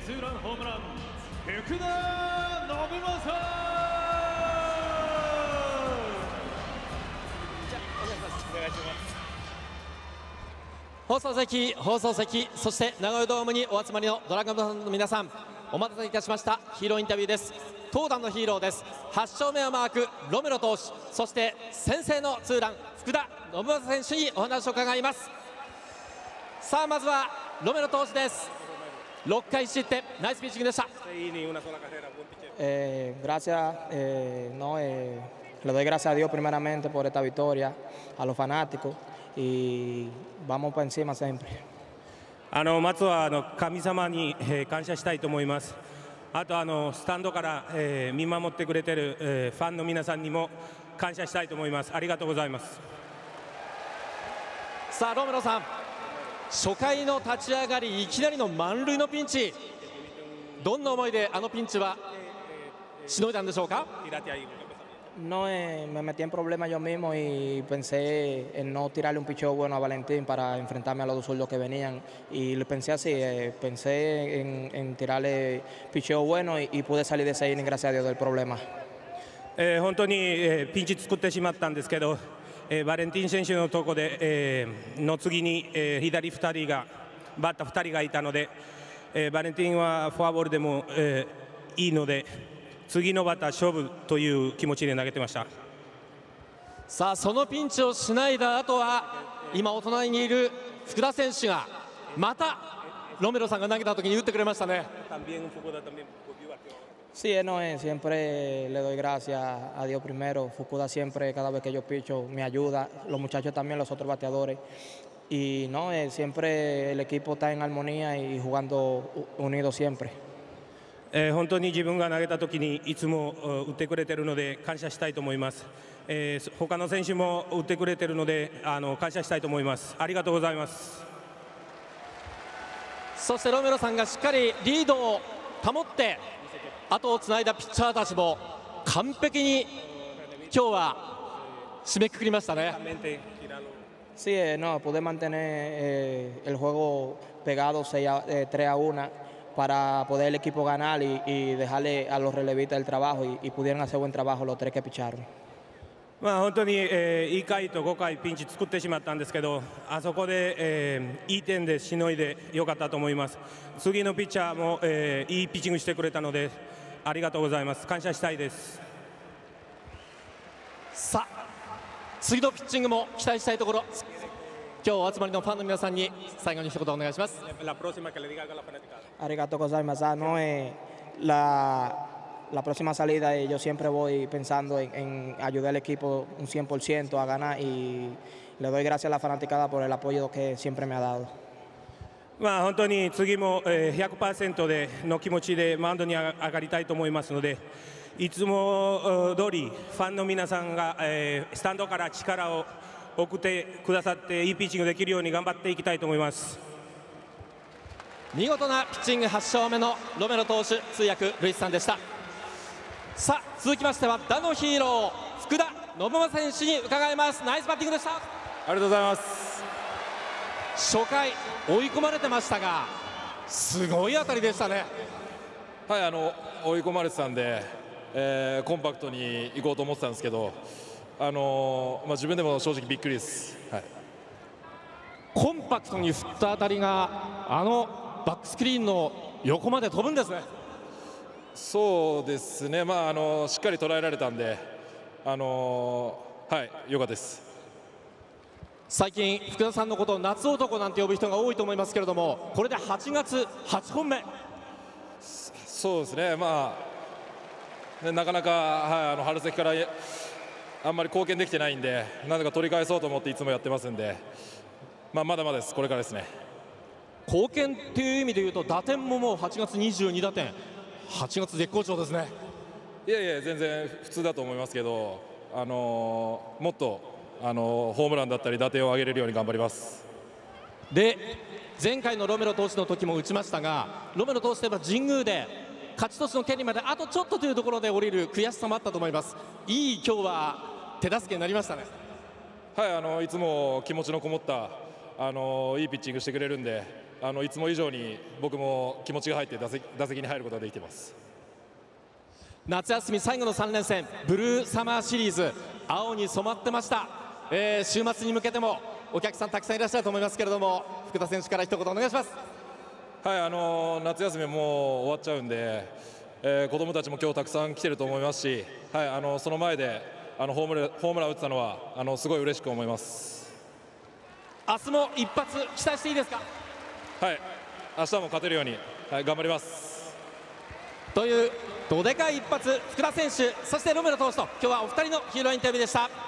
ツーランホームラン福田信正。 放送席、そして長与ドームにお集まりのドラゴンズファンの皆さん、お待たせいたしました。ヒーローインタビューです。投打のヒーローです。8勝目をマークロメロ投手、そして先制のツーラン福田信正選手にお話を伺います。さあまずはロメロ投手です。6回失点、ナイスピッチングでした。 Gracias, no, le doy gracias a Dios primeramente por esta victoria, a los fanáticos y vamos por encima siempre. まずは神様に感謝したいと思います。あとスタンドから見守ってくれているファンの皆さんにも感謝したいと思います。ありがとうございます。 さあロメロさん、初回の立ち上がりいきなりの満塁のピンチ、どんな思いであのピンチはしのいだんでしょうか。 No, me metí en problemas yo mismo y pensé en no tirarle un picheo bueno a Valentín para enfrentarme a los dos zurdos que venían. Y pensé así, pensé en tirarle picheo bueno y pude salir de ese inning, gracias a Dios, del problema. 本当にピンチ作ってしまったんですけど、バレンティン選手のところでの次に左2人がバッター2人がいたので、バレンティンはフォアボールでもいいので、次のバッター勝負という気持ちで投げてました。 さあそのピンチをしのいだ後は今お隣にいる福田選手がまたロメロさんが投げた時に打ってくれましたね。 Sí, no, siempre le doy gracias a Dios primero. Fukuda siempre, cada vez que yo picho, me ayuda. Los muchachos también, los otros bateadores. Y no, siempre el equipo está en armonía y jugando unidos siempre. 本当に自分が投げた時にいつも打ってくれているので感謝したいと思います。他の選手も打ってくれているので感謝したいと思います。ありがとうございます。 そしてロメロさんがしっかりリードを保って後をつないだピッチャーたちも完璧に今日は締めくくりましたね。 Sí, no, pude mantener el juego pegado 3-1 para poder el equipo ganar y dejarle a los relevistas el trabajo y pudieron hacer buen trabajo los tres que picharon. 本当にいい回と5回ピンチ作ってしまったんですけど、あそこでいい点でしのいでよかったと思います。次のピッチャーもいいピッチングしてくれたのでありがとうございます。感謝したいです。 さあ次のピッチングも期待したいところ。今日お集まりのファンの皆さんに最後に一言お願いします。 Arigato gozaimasu. No, la próxima salida yo siempre voy pensando en ayudar al equipo un 100% a ganar y le doy gracias a la fanaticada por el apoyo que siempre me ha dado. 本当に次も 100% での気持ちでマウンドに上がりたいと思いますので、いつも通りファンの皆さんがスタンドから力を送ってくださっていいピッチングできるように頑張っていきたいと思います。 見事なピッチング8勝目のロメロ投手、通訳ルイスさんでした。さあ続きましては打のヒーロー福田信正選手に伺います。ナイスバッティングでした。 ありがとうございます。 初回追い込まれてましたがすごい当たりでしたね。 はい、追い込まれてたんで、コンパクトに行こうと思ってたんですけど、自分でも正直びっくりです、はい、 コンパクトに振った当たりがバックスクリーンの横まで飛ぶんですね。 そうですね、しっかり捉えられたんで、はい、良かったです。 最近福田さんのことを夏男なんて呼ぶ人が多いと思いますけれども、これで8月8本目。 そうですね、なかなか、はい、春先からあんまり貢献できてないんで、なんとか取り返そうと思っていつもやってますんで、まだまだです、これからですね。 貢献という意味でいうと打点ももう8月22打点、8月絶好調ですね。 いやいや全然普通だと思いますけど、もっとホームランだったり打点を上げれるように頑張ります。 で前回のロメロ投手の時も打ちましたが、ロメロ投手といえば神宮で勝ち投手の権利まであとちょっとというところで降りる悔しさもあったと思います。いい今日は手助けになりましたね。 はい、いつも気持ちのこもったいいピッチングしてくれるんで、 いつも以上に僕も気持ちが入って打席に入ることができています。 夏休み最後の3連戦ブルーサマーシリーズ、青に染まってました、週末に向けてもお客さんたくさんいらっしゃると思いますけれども、福田選手から一言お願いします。 はい、夏休みもう終わっちゃうんで、子どもたちも今日たくさん来てると思いますし、はい、その前でホームラン打ったのはすごい嬉しく思います。 明日も一発期待していいですか。 はい、明日も勝てるように、はい、頑張ります。 というどでかい一発、福田選手そしてロメロ投手と今日はお二人のヒーローインタビューでした。